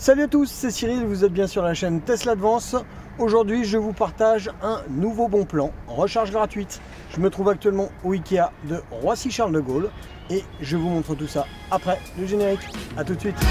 Salut à tous, c'est Cyril, vous êtes bien sur la chaîne Tesla Advance. Aujourd'hui, je vous partage un nouveau bon plan, recharge gratuite. Je me trouve actuellement au Ikea de Roissy-Charles de Gaulle et je vous montre tout ça après le générique. A tout de suite.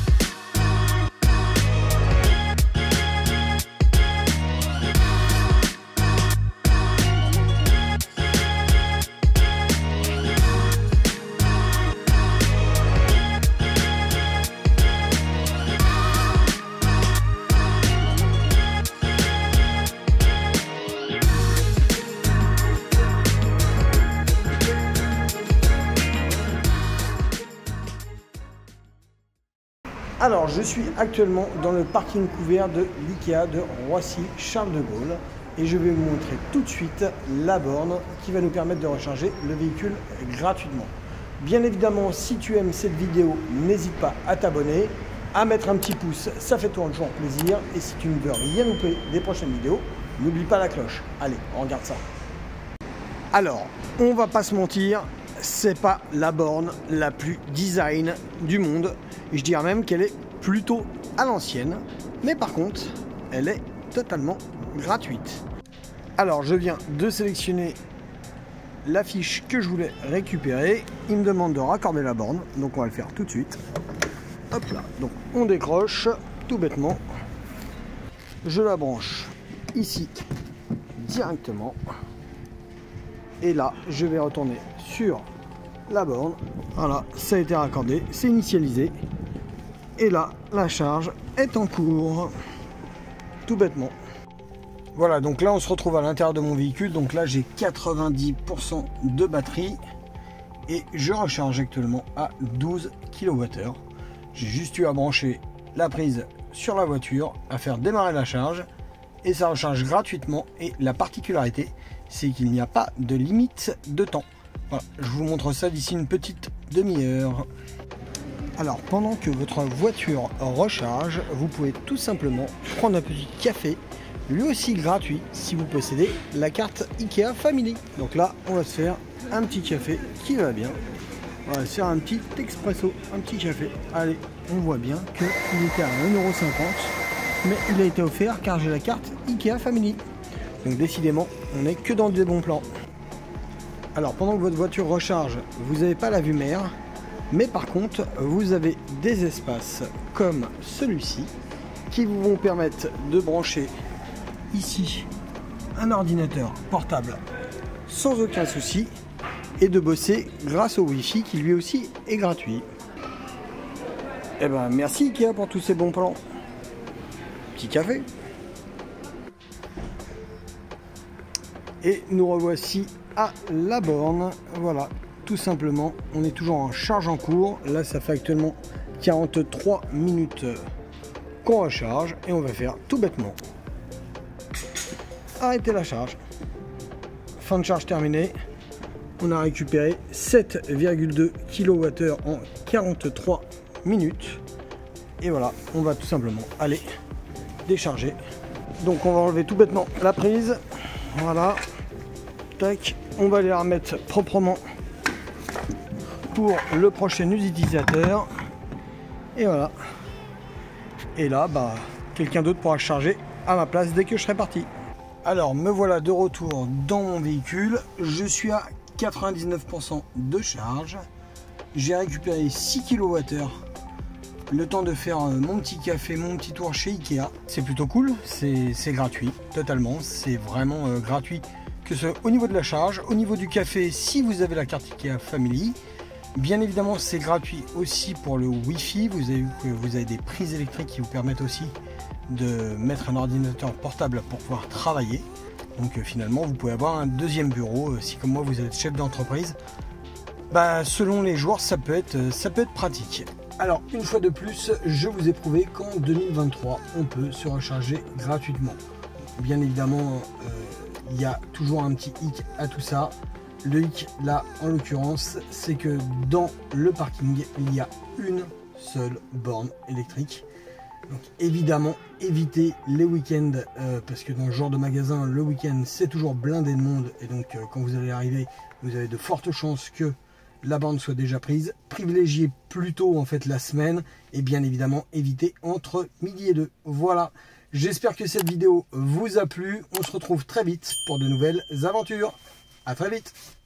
Alors, je suis actuellement dans le parking couvert de l'Ikea de Roissy-Charles de Gaulle et je vais vous montrer tout de suite la borne qui va nous permettre de recharger le véhicule gratuitement. Bien évidemment, si tu aimes cette vidéo, n'hésite pas à t'abonner, à mettre un petit pouce, ça fait toujours plaisir. Et si tu ne veux rien louper des prochaines vidéos, n'oublie pas la cloche. Allez, on regarde ça. Alors, on va pas se mentir, c'est pas la borne la plus design du monde. Je dirais même qu'elle est plutôt à l'ancienne, mais par contre, elle est totalement gratuite. Alors, je viens de sélectionner la fiche que je voulais récupérer. Il me demande de raccorder la borne, donc on va le faire tout de suite. Hop là, donc on décroche tout bêtement. Je la branche ici directement. Et là, je vais retourner sur la borne. Voilà, ça a été raccordé, c'est initialisé. Et là, la charge est en cours. Tout bêtement. Voilà, donc là, on se retrouve à l'intérieur de mon véhicule. Donc là, j'ai 90% de batterie. Et je recharge actuellement à 12 kWh. J'ai juste eu à brancher la prise sur la voiture, à faire démarrer la charge. Et ça recharge gratuitement. Et la particularité, c'est qu'il n'y a pas de limite de temps. Voilà, je vous montre ça d'ici une petite demi-heure. Alors, pendant que votre voiture recharge, vous pouvez tout simplement prendre un petit café, lui aussi gratuit, si vous possédez la carte Ikea Family. Donc là, on va se faire un petit café qui va bien. On va se faire un petit expresso, un petit café. Allez, on voit bien qu'il était à 1,50 €, mais il a été offert car j'ai la carte Ikea Family. Donc décidément, on n'est que dans des bons plans. Alors, pendant que votre voiture recharge, vous n'avez pas la vue mer. Mais par contre, vous avez des espaces comme celui-ci qui vous vont permettre de brancher ici un ordinateur portable sans aucun souci et de bosser grâce au Wi-Fi qui lui aussi est gratuit. Eh ben merci Ikea pour tous ces bons plans. Petit café. Et nous revoici à la borne. Voilà. Tout simplement, on est toujours en charge en cours. Là, ça fait actuellement 43 minutes qu'on recharge et on va faire tout bêtement arrêter la charge. Fin de charge terminée. On a récupéré 7,2 kWh en 43 minutes. Et voilà, on va tout simplement aller décharger. Donc, on va enlever tout bêtement la prise. Voilà. Tac. On va aller la remettre proprement pour le prochain utilisateur. Et voilà. Et là, quelqu'un d'autre pourra charger à ma place dès que je serai parti. Alors, me voilà de retour dans mon véhicule. Je suis à 99% de charge. J'ai récupéré 6 kWh. Le temps de faire mon petit café, mon petit tour chez Ikea. C'est plutôt cool. C'est gratuit, totalement. C'est vraiment gratuit. Que ce au niveau de la charge, au niveau du café, si vous avez la carte Ikea Family. Bien évidemment, c'est gratuit aussi pour le Wi-Fi. Vous avez vu que vous avez des prises électriques qui vous permettent aussi de mettre un ordinateur portable pour pouvoir travailler. Donc finalement, vous pouvez avoir un deuxième bureau si comme moi vous êtes chef d'entreprise. Selon les jours, ça peut être pratique. Alors, une fois de plus, je vous ai prouvé qu'en 2023, on peut se recharger gratuitement. Bien évidemment, il y a toujours un petit hic à tout ça. Le hic, là, en l'occurrence, c'est que dans le parking, il y a une seule borne électrique. Donc, évidemment, évitez les week-ends, parce que dans ce genre de magasin, le week-end, c'est toujours blindé de monde. Et donc, quand vous allez arriver, vous avez de fortes chances que la borne soit déjà prise. Privilégiez plutôt en fait la semaine et bien évidemment évitez entre midi et 2. Voilà, j'espère que cette vidéo vous a plu. On se retrouve très vite pour de nouvelles aventures. À très vite.